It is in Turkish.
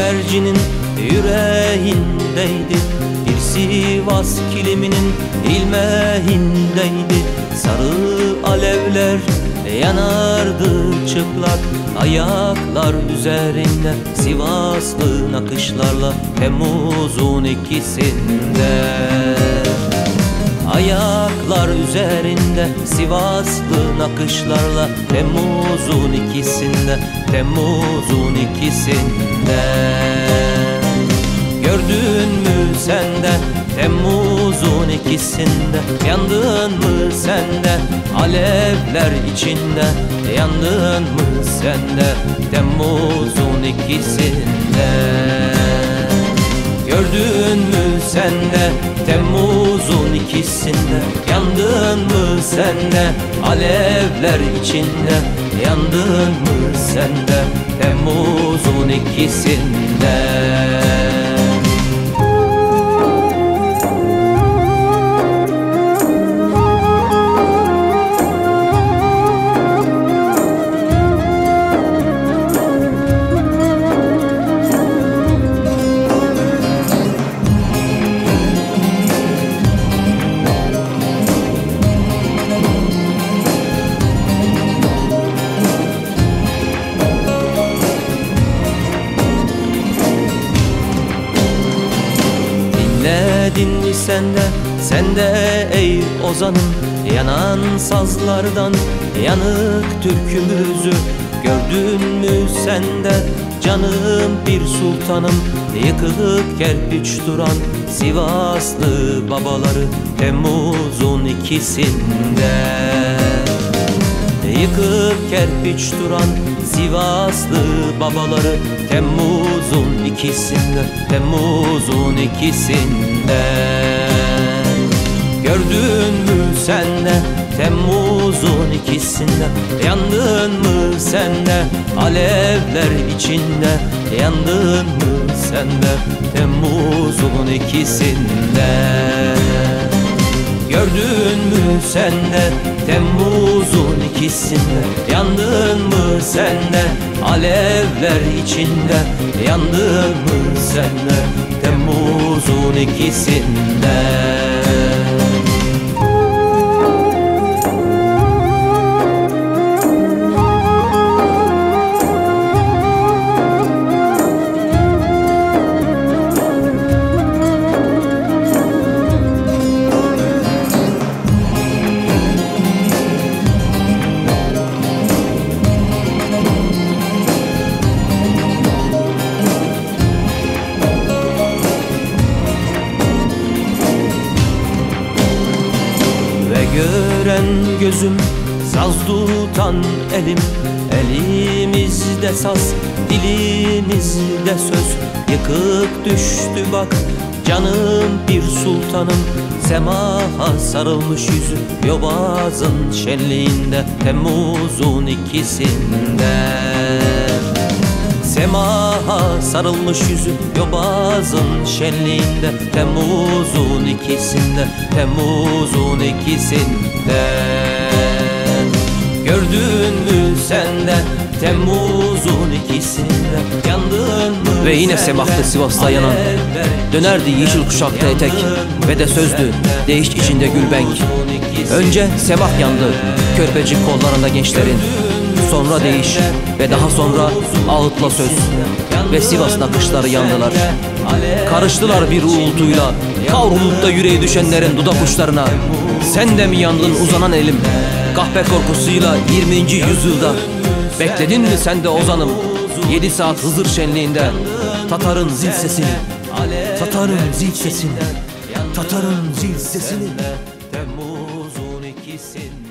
güvercinin yüreğindeydi, bir Sivas kiliminin ilmeğindeydi. Sarı alevler yanardı çıplak ayaklar üzerinde, Sivaslı nakışlarla Temmuz'un ikisinde. Ayaklar üzerinde Sivaslı nakışlarla Temmuz'un ikisinde, Temmuz'un ikisinde. Gördün mü sen de Temmuz'un ikisinde, yandın mı sen de alevler içinde, yandın mı sen de Temmuz'un ikisinde. Gördün mü sen de Temmuz'un ikisinde, yandın mı sen de alevler içinde, yandın mı sen de Temmuz'un ikisinde. Dinledin mi sen de ey ozanım, yanan sazlardan yanık türkümüzü? Gördün mü sen de canım bir sultanım, yıkılıp kerpiç duran Sivaslı babaları Temmuz'un ikisinde. Yıkıp kerpiç duran Sivaslı babaları Temmuz'un ikisinde, Temmuz'un ikisinde. Gördün mü sen de Temmuz'un ikisinde, yandın mı sen de alevler içinde, yandın mı sen de Temmuz'un ikisinde. Gördün mü sen de Temmuz'un ikisinde, yandın mı sen de alevler içinde, yandın mı sen de Temmuz'un ikisinde. Gören gözüm, saz tutan elim, elimizde saz, dilimizde söz. Yıkık düştü bak canım bir sultanım, semaha sarılmış yüzü yobazın şenliğinde, Temmuz'un ikisinde. Semaha sarılmış yüzü yobazın şenliğinde, Temmuz'un ikisinde, Temmuz'un ikisinde. Gördün mü sen de Temmuz'un ikisinde, yandın mı? Ve yine semahtı Sivas'ta yanan, dönerdi yeşil kuşakta etek ve de sözdü değiş içinde gülbenk. Önce semah yandı körpecik kollarında gençlerin, sonra değiş ve daha sonra ağıtla söz ve Sivas nakışları yandılar. Karıştılar bir uğultuyla, kavrulup da yüreği düşenlerin dudak uçlarına. Sen de mi yandın uzanan elim, kahpe korkusuyla 20. yüzyılda? Bekledin mi sen de ozanım 7 saat Hızır şenliğinde, Tatar'ın zil sesini, Tatar'ın zil sesini, Tatar'ın zil sesini. Temmuz'un ikisinde.